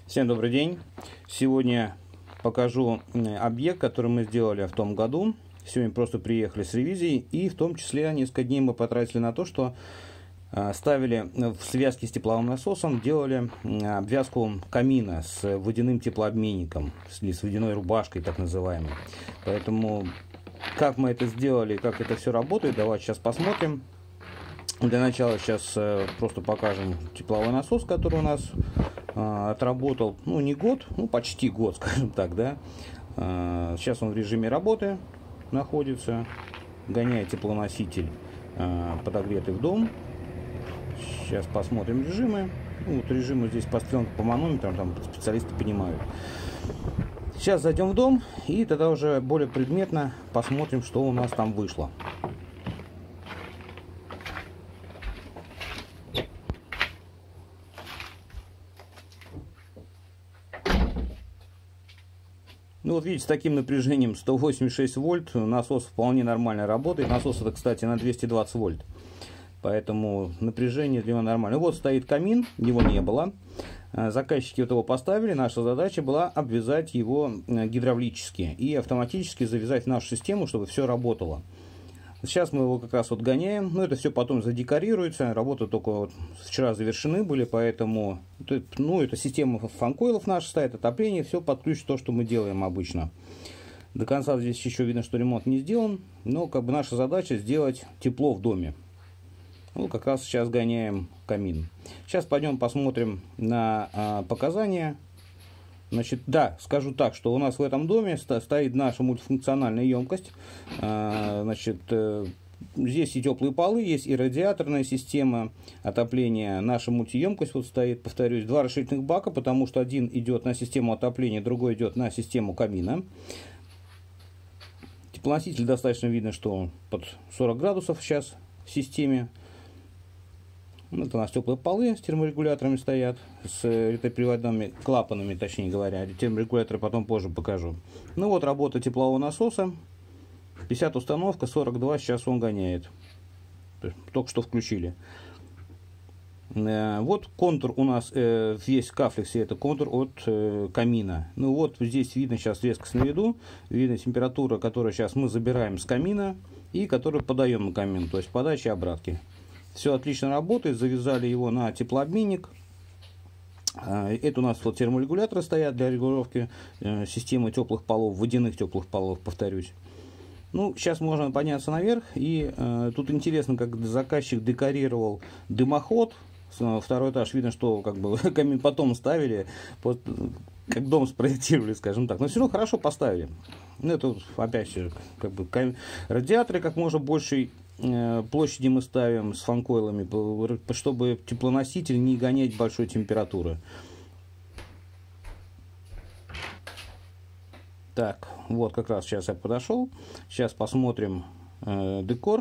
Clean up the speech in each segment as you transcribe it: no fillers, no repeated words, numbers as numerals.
Всем добрый день! Сегодня покажу объект, который мы сделали в том году. Сегодня просто приехали с ревизией, и в том числе несколько дней мы потратили на то, что ставили в связке с тепловым насосом, делали обвязку камина с водяным теплообменником, или с водяной рубашкой так называемой. Поэтому как мы это сделали, как это все работает, давайте сейчас посмотрим. Для начала сейчас просто покажем тепловой насос, который у нас отработал, ну не год, ну почти год, скажем так, да. Сейчас он в режиме работы находится, гоняет теплоноситель подогретый в дом. Сейчас посмотрим режимы. Ну, вот режимы здесь построены по манометрам, там специалисты понимают. Сейчас зайдем в дом и тогда уже более предметно посмотрим, что у нас там вышло. Ну вот видите, с таким напряжением 186 вольт насос вполне нормально работает. Насос это, кстати, на 220 вольт. Поэтому напряжение для него нормально. Вот стоит камин, его не было. Заказчики вот его поставили. Наша задача была обвязать его гидравлически и автоматически завязать в нашу систему, чтобы все работало. Сейчас мы его как раз вот гоняем. Но это все потом задекорируется. Работы только вот вчера завершены были, поэтому ну, это система фанкоилов наша стоит, отопление, все под ключ, то, что мы делаем обычно. До конца здесь еще видно, что ремонт не сделан. Но как бы наша задача сделать тепло в доме. Ну, как раз сейчас гоняем камин. Сейчас пойдем посмотрим на показания. Значит, да, скажу так, что у нас в этом доме стоит наша мультифункциональная емкость. Значит, здесь и теплые полы, есть и радиаторная система отопления. Наша мультиемкость вот стоит, повторюсь, два расширительных бака, потому что один идет на систему отопления, другой идет на систему камина. Теплоноситель достаточно видно, что под 40 градусов сейчас в системе. Это у нас теплые полы с терморегуляторами стоят, с ретроприводными клапанами, точнее говоря. Терморегуляторы потом позже покажу. Ну вот работа теплового насоса. 50 установка, 42 сейчас он гоняет. Только что включили. Вот контур у нас весь в кафлексе, это контур от камина. Ну вот здесь видно сейчас резкость на виду. Видно температура, которую сейчас мы забираем с камина и которую подаем на камин. То есть подача и обратки. Все отлично работает, завязали его на теплообменник. Это у нас вот терморегуляторы стоят для регулировки системы теплых полов, водяных теплых полов, повторюсь. Ну, сейчас можно подняться наверх, и тут интересно, как заказчик декорировал дымоход. Второй этаж, видно, что как бы камин потом ставили, как дом спроектировали, скажем так. Но все равно хорошо поставили. Ну, это вот, опять же, как бы радиаторы как можно большей площади мы ставим с фанкоилами, чтобы теплоноситель не гонять большой температуры. Так, вот как раз сейчас я подошел. Сейчас посмотрим декор.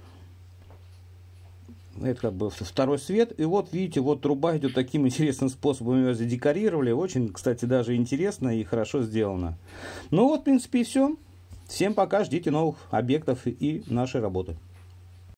Это как бы второй свет. И вот видите, вот труба идет таким интересным способом. Ее задекорировали. Очень, кстати, даже интересно и хорошо сделано. Ну вот, в принципе, и все. Всем пока. Ждите новых объектов и нашей работы.